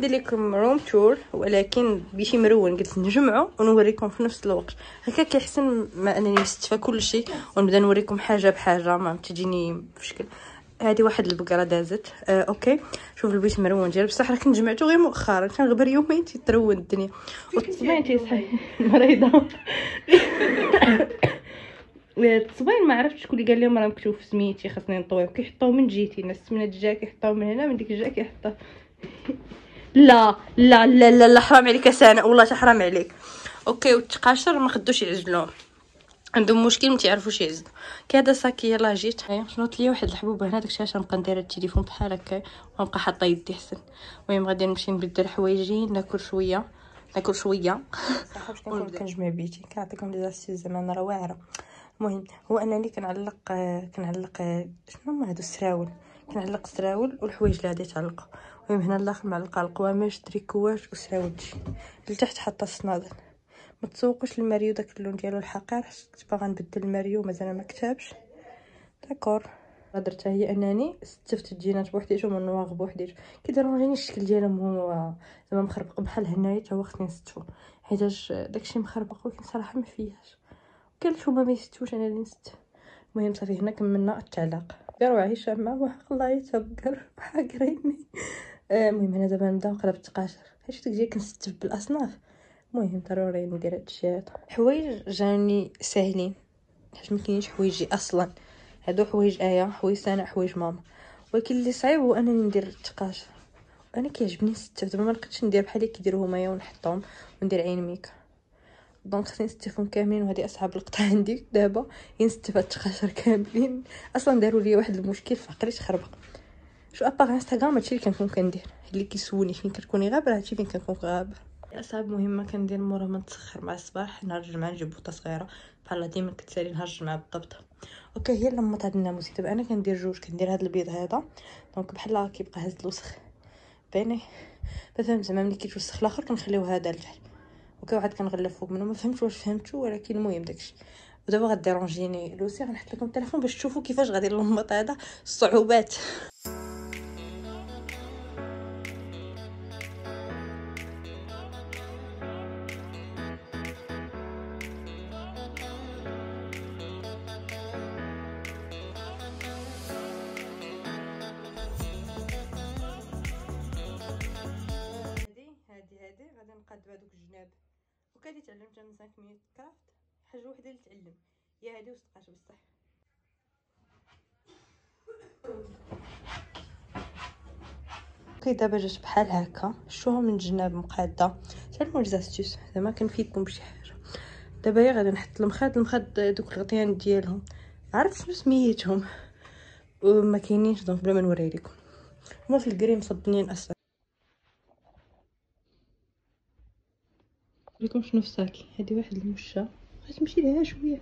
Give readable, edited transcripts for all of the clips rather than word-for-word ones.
ندير لكم روم تور ولكن بشي مرون، قلت نجمعوا ونوريكم في نفس الوقت، هكا كيحسن ما انني مستفى كل شيء ونبدا نوريكم حاجه بحاجه ما تجيني في شكل. هذه واحد البقره دازت. اوكي شوف البيت مرون ديال بصح راه كنت جمعته غير مؤخرا، كان غبر يومين تيترون الدنيا والتصبين تيصحي مريضه. التصبين ما عرفتش شكون اللي قال لهم راه مكتوب في سميتي خاصني نطويو، كيحطوه من جهتي، الناس من الجهه كيحطوه من هنا، من ديك الجهه كيحطوه. لا لا لا لا, لا حرام عليك سناء والله حرام عليك. اوكي والتقاشر ما خدوش يعزلوهم، عندهم مشكل ما تعرفوش يعزلوا. كي هذا صاكي يلاه جيت شنو لي واحد الحبوبه هنا، داكشي علاش نبقى ندير التليفون بحال هكا ونبقى حاطه يدي حسن. المهم غادي نمشي نبدل حوايجي، ناكل شويه صح باش كنجمع بيتي، كنعطيكم لي زاستيز زعما انا راه واعره. المهم هو انني كنعلق شنو هما هادو السراول، كنعلق السراول والحوايج اللي غادي يتعلقوا. المهم هنا الاخر معلقه القوامش تريكواج وسراول دشي لتحت حاطه الصنادل. ما تسوقوش الماريو داك اللون ديالو الحقير، كنت باغا نبدل الماريو مازال ما كتبش داكور. درتها هي انني ستفت الجينات بوحديتهم والنواغ بوحديتهم، كيديرونجيني الشكل ديالهم هو زعما مخربق بحال هنايا تا هو خصني نستفو حيتاش داكشي مخربق، ولكن صراحه ما فيهاش قالت هما ما يستوش انا اللي نستف. المهم صافي هنا كملنا التعلاق، قالوا هشام وحق الله يتبقر حاقريني. المهم هنا دابا نبداو قلب التقاشر، حيت داك كنستف بالاصناف. المهم ضروري ندير هادشي هذا. حوايج جاني ساهلين حيت ما كاينش حوايجي اصلا، هادو حوايج حوايج سناء حوايج ماما، ولكن اللي صعيب هو انني ندير التقاشر. انا كيعجبني نستف، دابا ما لقيتش ندير بحال اللي كيديروا هما ونحطهم وندير عين ميكا، دونك خصني نستفهم كاملين، وهذه اصعب لقطه عندي دابا ينستف التقاشر كاملين. اصلا داروا لي واحد المشكل في عقلي تخربق، شو اباغ انستغرام هادشي اللي كنكون كندير، اللي كيسولني فين كتكوني غابره هادشي فين كنكون غابره. اصعب مهمه كندير مورا ما نتسخر مع الصباح، نهار الجمعه نجيب بوطه صغيره بحال ديما كتسالي نهار الجمعه بالضبط. اوكي هي لما هاد الناموس دابا انا كندير جوج، كندير هاد البيض هذا دونك بحال كيبقى هز الوسخ بيني، فهمت زعما ملي كيتوسخ الاخر كنخليو هذا لتحت، اوكي واحد كنغلف فوق منه، ما فهمتش واش فهمتوا ولكن المهم داكشي. ودابا غديرونجيني لوسي، غنحط لكم التليفون باش تشوفوا كيفاش غادي نلمط هذا الصعوبات. هادي غادي نقاد بهذوك الجناب، وكادي تعلمتها من 500 كرافت، حاجه وحده اللي تعلم يا هادي وصدقات بصح. اوكي دابا جات بحال هكا، شوها من الجناب مقاده، تعلموا ليزاستيس زعما كنفيدكم بشي حاجه. دابا هي غادي نحط المخاد دوك الغطيان ديالهم عرفت شنو سميتهم وما كاينينش دونك بلا ما نوري لكم، هما في الكريم صبنين اصلا. لكم شنو في ساكي، هذه واحد المشه غتمشي لها شويه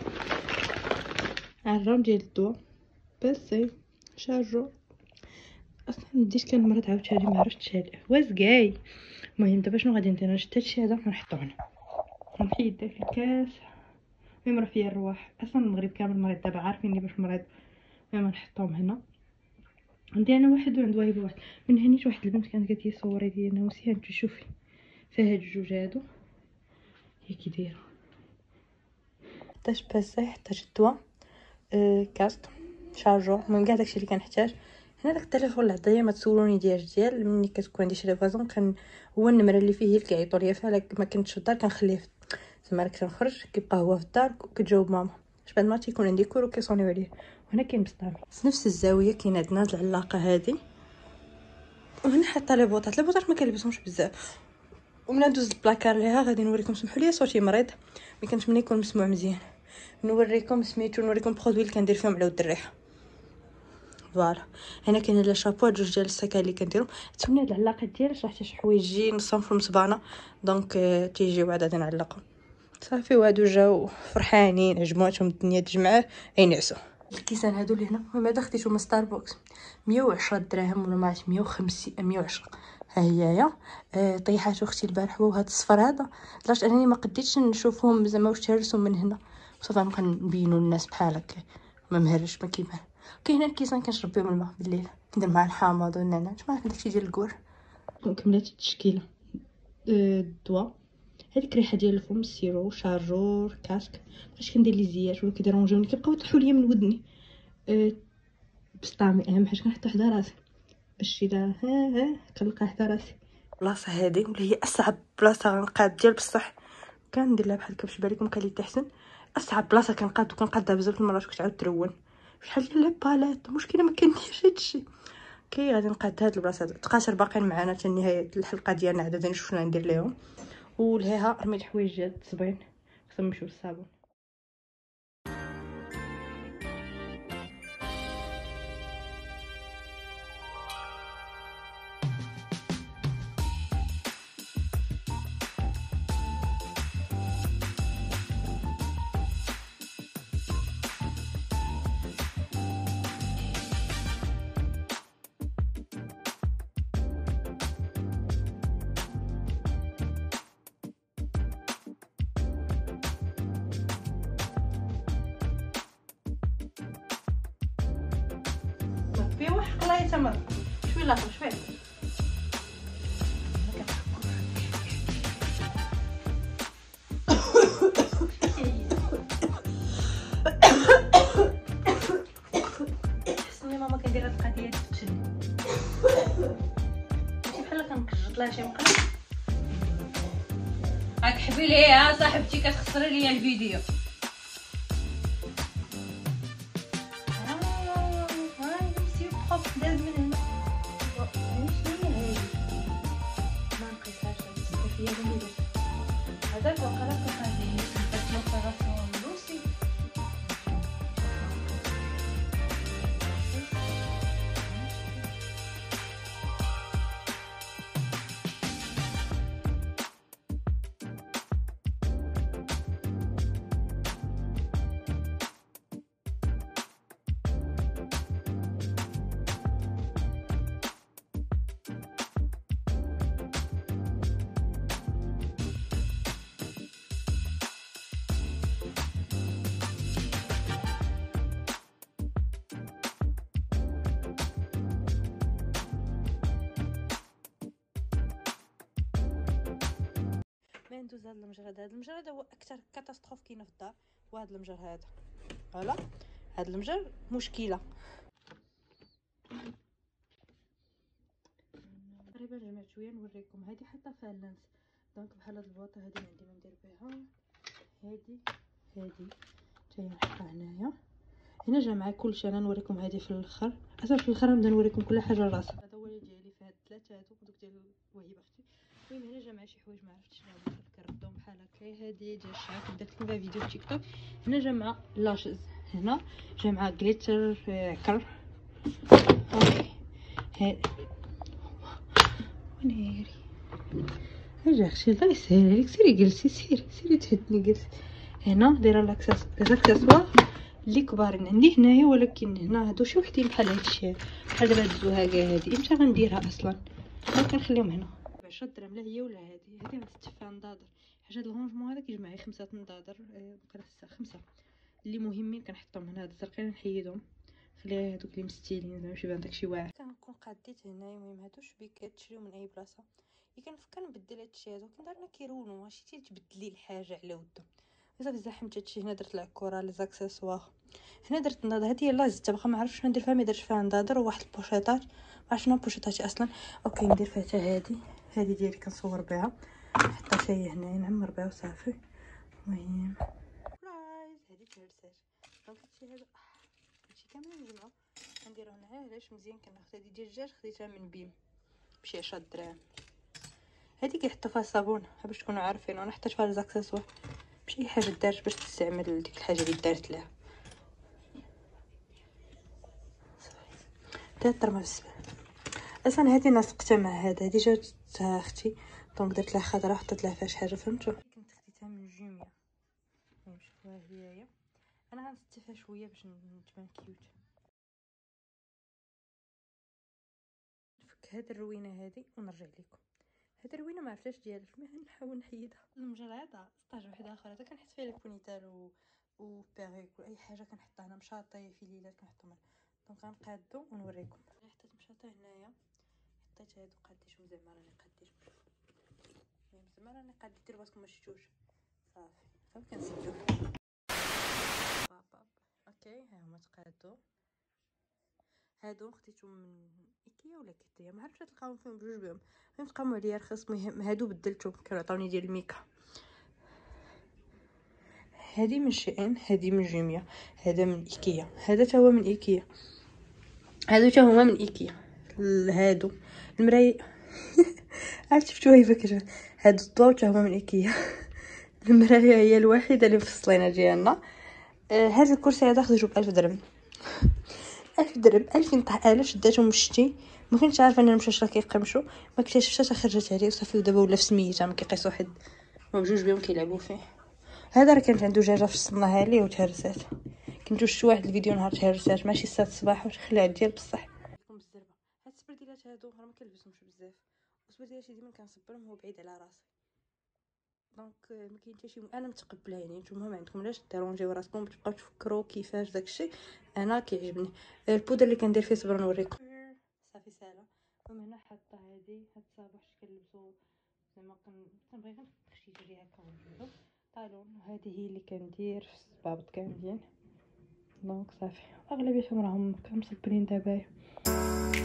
عرام ديال الضوء بس شارجو اصلا بديت كنمرض عاوتاني ما عرفتش هذا واش كاي. المهم دابا شنو غادي ندير، نشد هادشي هذا ونحطو هنا، نحيد داك الكاس. المهم راه فيا الرواح اصلا المغرب كامل مريض دابا عارفيني باش مريض. المهم نحطهم هنا، عندي انا واحد وعند وهبه واحد. من هنيت واحد البنت كانت قالت لي صوري ديال ناموسيه انت شوفي فيها هاد الجوج هادو هي كي دايره حتى باسي حتى الدواء كاسك شارجور، المهم كاع داكشي اللي كنحتاج. هنا داك التليفون اللي عطايا ما تسولوني ديال ملي كتكون عندي شي ريفازون كان هو النمره اللي فيه هي اللي كيعيطوا ليا فيها، ما كنتش في الدار كنخليه زعما كنخرج كيبقى هو في الدار وكتجاوب ماما باش بعد ما تيكون عندي كور وكيصونيو عليه. وهنا كاين بسطامي في نفس الزاويه كاين عندنا هاد العلاقه هذه، وهنا حاطه لي بوطات ما كنلبسهمش بزاف. ومن ندوز البلاكار ليها غادي نوريكم، سمحوا لي صوتي مريض ما كانش ملي يكون مسموع مزيان، نوريكم سميتو نوريكم برودوي اللي كندير فيهم على ود الريحه. فوالا هنا كاين لي شابو جوج ديال السكان اللي كنديرو. تسولني هاد العلاقات ديالي شرحت شي حوايج نصنفهم مصبانه دونك تيجيو عاد غادي نعلقهم صافي. وهادو جاو فرحانين عجباتهم الدنيا تجمعه ينعسوا. الكيسان هادو اللي هنا المهم هذا خديتو من ستاربكس 110 دراهم ولا ما عرفت 150 110. ها هي طيحات اختي البارح وهذا الصفر هذا لدرجه انني ما قديتش نشوفهم زعما واش تهرسوا من هنا، صافي نبقى نبينوا للناس بحال هكا ما مهرش ما كيبان. كاين هنا الكيسان كنشرب بهم الماء بالليل، ندير مع الحامض والنعناع ما عرفت داكشي ديال الكور. كملت التشكيله. الدواء هذيك ريحه ديال الفم، السيرو، شارجور، كاسك. مابقيتش كندير لي زيات ولا كيديرونجوني، كيبقاو يطيحوا ليا من ودني. بسطامي اهم حاجه كنحطها حدا راسي باش شي ها كنلقى حدا راسي. بلاصه هذه ولا هي اصعب بلاصه غنقاد ديال بصح، كندير لها بحال هكا باش يبان لكم كان تحسن. اصعب بلاصه كنقادها بزاف المرات كتعاود ترون شحال ديال لي باليت. المشكله ما كنديرش هادشي. كي غادي نقاد هاد البلاصه تقاشر باقيين معنا حتى نهايه الحلقه ديالنا عاد شفنا ندير ليهم. ولهيها رميت الحوايج ديال التصبين خصهم يمشيو للصابون. في واحد الله يتمر شويه لاخر شويه. حسني ماما كندير هاد القضيه ديال تقتلني. ماشي بحال كنكجط لها شي مقله. راك حبي ليها صاحبتي كتخسري ليا الفيديو. داز من هنا. شنو هي هادي؟ ما نقيسهاش هاد السكافيه اللي درت. هذاك وقيلا كنخليه كنحط لوبيراسيون لوسي. ما ندوز هذا المجرد. هذا المجرد هو اكثر كاتاستروف كاينه في الدار. وهذا المجر هذا فوالا هذا المجر مشكله. تقريبا جمعت شويه نوريكم. هذه حاطه فيها اللانس دونك بحال هاد البواطه هذه عندي ما ندير بها. هذه حتى هي نحطها هنايا. هنا جا كلشي. انا نوريكم هذه في الاخر. اصلا في الاخر نبدا نوريكم كل حاجه لراسها. هذا هو اللي ديالي في هاد الثلاثه هادو دوك ديال وهبه اختي. المهم هنا جا شي حوايج ما عرفتش شنو كنردهم بحال هكا. هذه ديال الشعر درت لكم فيها فيديو في تيك توك. هنا جا لاشز. هنا جا غليتر كر. اوكي ونيري اجي اختي الله يسهل عليك. سيري جلسي سيري تهدني جلسي. هنا دايره لاكسسوار اللي كبارين عندي هنايا، ولكن هنا هادو شي وحدين بحال هادشي بحال دابا هاد هادي امتى غنديرها اصلا. كنخليهم هنا 10 درهم. لا هي ولا هادي غتتفى نضادر. حاجه هاد الرونجمون هذا كيجمع لي 5 نضادر. بقى حتى 5 اللي مهمين كنحطهم هنا. هاد الزرقين نحيدهم خليها هادوك اللي مستيلين زعما يبان داكشي واعر. كنكون قاديت هنايا. المهم هادو شبيكات تشريو من اي بلاصه. كنبدل هادشي هذا كنديرنا كيرونو ماشي تبدلي الحاجه على ودو. بزاف زحمت هادشي. هنا درت العكوره لي زاكسيسوار. هنا درت النضاده هذه يلاه زدت باقا ما عرفتش شنو ندير فيها. ما درتش فيها نضادر وواحد البوشيطات ما عرفتش شنو بوشيطاتي اصلا. اوكي ندير فيها حتى هذه ديالي كنصور بها. حتى شي هنايا نعمر بها وصافي. المهم رايز هذه تهرسات دونك هادشي كامل نجمعو نديرو هنايا. علاش مزيان كناخذ هذه ديال الدجاج خديتها من بيم بشي 10 دراهم. هذه كيحطوا فيها الصابون باش تكونوا عارفين. وانا حطيت فيها ليزاكسيسوار باش اي حاجه دارت باش تستعمل ديك الحاجه اللي دارت لها. ترمى في الزبال. اصلا هذه نسقتها مع هذه جات اختي دونك درت لها خضره حطيت لها فيها شي حاجه فهمتوا. كنت خديتها من جوميا. شوفوها هي انا غنستي فيها شويه باش تبان كيوت. نفك هاد الروينه هذه ونرجع لكم. هاد الروينه ما عرفتش ديالها المهم نحاول نحيدها. المجر هذا سطاج وحده اخرى هذا كنحط فيه البونيتال و بيريك واي حاجه كنحطها هنا مشاطي في ليلات كنحطهم. دونك غنقادو ونوريكم. حطيت مشاطه هنايا حطيت هادو قاديتهم زعما راني قاديتهم زعما راني قاديت ديروا راسكم ما شفتوش صافي كنزيدو باب. اوكي ها هما تقادو هادو خديتهم من ايكيا ولا كيتيا ما عرفتش تلقاهم فيهم بجوج بهم المهم تقاموا عليا رخيص. مهم هادو بدلتهم كانوا عطاوني ديال الميكا. هادي من شين هادي من جيميا هذا من ايكيا هذا تا هو من ايكيا هادو تا هما من ايكيا. هادو المرايه عرفت شفتوها هي فكره هادو الضو تا هما من ايكيا. المرايه هي الوحيده اللي مفصلينها ديالنا. هذا الكرسي هذا خديته ب1000 درهم 1000 درهم 2000 طاح الاف شداتهم وشتي ما كنتش عارفه ان المشاش راه كيقمشوا ما اكتشفتش خرجت عليه وصافي ودابا ولا في سميتها ما كيقيسوا حد ما بجوج بهم كيلعبوا فيه. هذا راه كانت عنده دجاجه فصلناها ليه وتهرسات كنت شفت واحد الفيديو نهار تهرسات ماشي 6 الصباح وتخلعت ديال بصح لكم بالزربه. هاد السبرديلات هادو راه ما كنلبسهمش بزاف والسبرديلات ديما كنصبرهم هو بعيد على راسي دونك ما كاين حتى شي انا متقبله يعني نتوما ما عندكم علاش ديرونجيو راسكم تبقاو تفكروا كيفاش داكشي. انا كيعجبني البودر اللي كندير فيه صبر نوريكم صافي ساهله. المهم هنا حاطه هاد الصابون حيت كنلبسو زعما كنبغي غير شي جري هكا ونجبدو طالون وهذه هي اللي كندير في الصبابط كاملين دونك صافي اغلبيتهم راهم مصبرين دابا.